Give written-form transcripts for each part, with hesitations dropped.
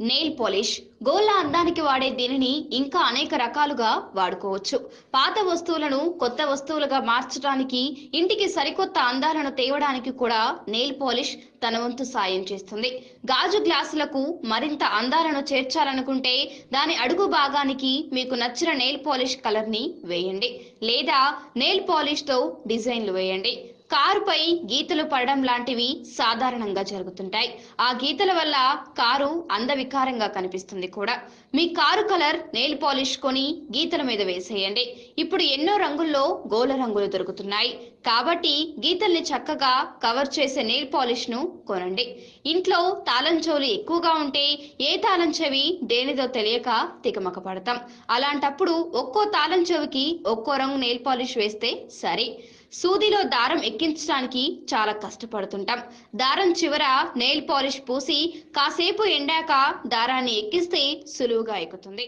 Nail polish గోళ్ళ అందానికి వాడే దీనిని ఇంకా అనేక రకాలుగా వాడుకోవచ్చు. పాత వస్తువులను కొత్త వస్తువులుగా మార్చడానికి, ఇంటికి సరికొత్త అందాలను తేవడానికి కూడా నెయిల్ పాలిష్ తన వంతు సాయం చేస్తుంది. గాజు గ్లాసులకు మరింత అందాలను చేర్చాలనుకుంటే దాని అడుగు భాగానికి మీకు నచ్చిన నెయిల్ పాలిష్ కలర్ ని వేయండి, లేదా నెయిల్ పాలిష్ తో డిజైన్లు వేయండి. కారుపై గీతలు పడడం లాంటివి సాధారణంగా జరుగుతుంటాయి. ఆ గీతల వల్ల కారు అందవికారంగా కనిపిస్తుంది కూడా. మీ కారు కలర్ నెయిల్ పాలిష్ కొని గీతల మీద వేసేయండి. ఇప్పుడు ఎన్నో రంగుల్లో గోళ్ళ రంగులు దొరుకుతున్నాయి కాబట్టి గీతల్ని చక్కగా కవర్ చేసే నెయిల్ పాలిష్ ను కొనండి. ఇంట్లో తాళం చెవులు ఎక్కువగా ఉంటే ఏ తాళం చెవి దేనిదో తెలియక తికమక పడతాం. అలాంటప్పుడు ఒక్కో తాళం చెవికి ఒక్కో రంగు నెయిల్ పాలిష్ వేస్తే సరే. సూదిలో దారం ఎక్కించడానికి చాలా కష్టపడుతుంటాం. దారం చివర నెయిల్ పాలిష్ పూసి కాసేపు ఎండాక దారాన్ని ఎక్కిస్తే సులువుగా ఎక్కుతుంది.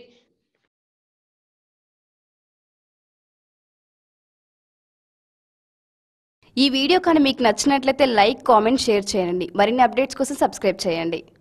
ఈ వీడియో కానీ మీకు నచ్చినట్లయితే లైక్, కామెంట్, షేర్ చేయండి. మరిన్ని అప్డేట్స్ కోసం సబ్స్క్రైబ్ చేయండి.